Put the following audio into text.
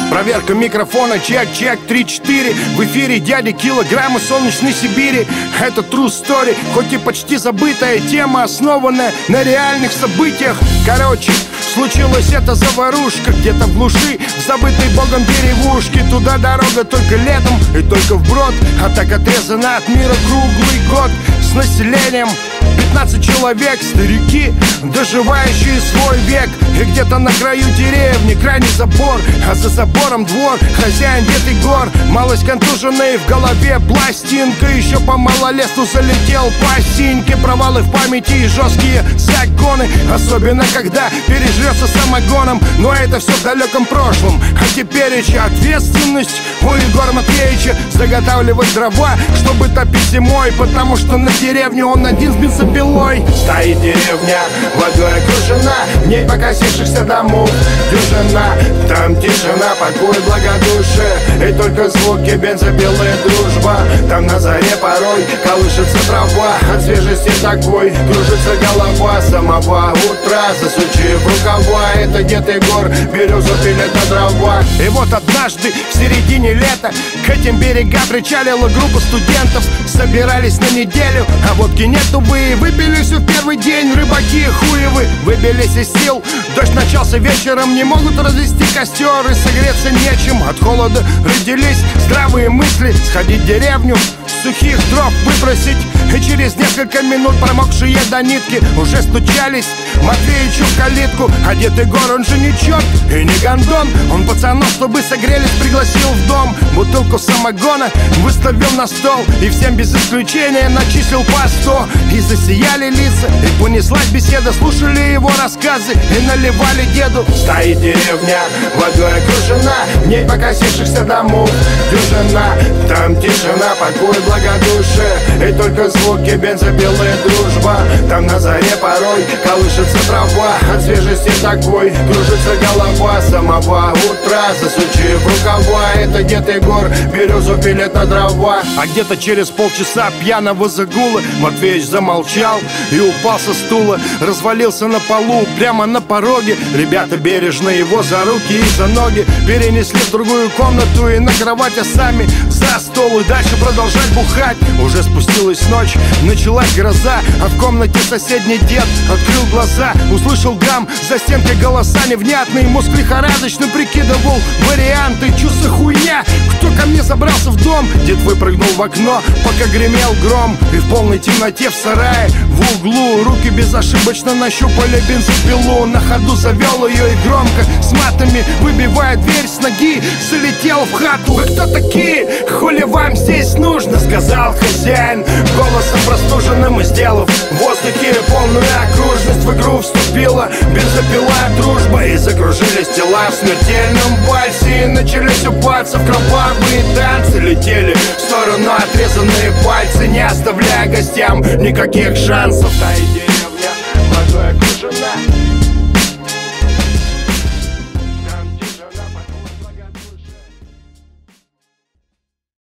Проверка микрофона, чек, 3-4. В эфире дяди Килограмм из солнечной Сибири. Это true story, хоть и почти забытая тема, основанная на реальных событиях. Короче, случилась эта заварушка где-то в глуши, в забытой богом деревушке. Туда дорога только летом и только вброд, а так отрезана от мира круглый год. С населением 15 человек, старики, доживающие свой век. И где-то на краю деревни крайний забор, а за забором двор, хозяин Дед Егор. Малость контуженный, в голове пластинка, еще по малолетству залетел по синьке. Провалы в памяти и жесткие загоны, особенно когда пережрется самогоном. Но это все в далеком прошлом, а теперь еще ответственность у Егора Матвеевича заготавливать дрова, чтобы топить зимой, потому что на деревне он один с бензопилой. Стоит деревня, водой окружена, в ней покосившихся домов дюжина. Там тишина, покой, благодушие, и только звуки бензопилы, дружба. Там на заре порой колышется трава, от свежести такой кружится голова. Самого утра, засучив рукава, это Дед Егор березу пилит на дрова. И вот однажды в середине лета к этим берегам причалила группа студентов. Собирались на неделю, а водки нету бы. Выпили все в первый день, рыбаки хуевы выбились из сил. Дождь начался вечером, не могут развести костер и согреться нечем. От холода родились здравые мысли сходить в деревню, сухих дров выбросить. И через несколько минут промокшие до нитки уже стучались Матвеичу в калитку. А Дед Егор, он же не черт и не гондон, он пацанов, чтобы согрелись, пригласил в дом. Бутылку самогона выставил на стол и всем без исключения начислил по 100. И засияли лица, и понеслась беседа. Слушали его рассказы и наливали деду. Стоит деревня, водой окружена, в ней покосившихся домов дюжина. Там тишина, покой, благодушие, и только звуки бензопилы, дружба. Там на заре порой колышется трава, от свежести такой кружится голова. Самого утра, засучив рукава, это Дед Егор березу пилит на дрова. А где-то через полчаса пьяного загула Матвеич замолчал и упал со стула, развалился на полу прямо на пороге. Ребята бережно его за руки и за ноги перенесли в другую комнату и на кровать, а сами за стол и дальше продолжать бухать. Уже спустилась ночь, началась гроза, а в комнате соседний дед открыл глаза, услышал гам за стенкой, голоса невнятные. Мозг лихорадочно прикидывал варианты. Чё за хуйня? Кто ко мне забрался в дом? Дед выпрыгнул в окно, пока гремел гром. И в полной темноте в сарае в углу руки безошибочно нащупали бензопилу. На ходу завел ее и громко с матами, выбивая дверь с ноги, залетел в хату. Вы кто такие? Хули вам здесь нужно? Сказал хозяин голосом простуженным, и сделав в воздухе полную окружность, в игру вступила бензопила, дружба. И закружились тела в смертельном вальсе, и начались у пальцев кровавые танцы. Летели в сторону отрезанные пальцы, не оставляя гостям никаких шансов.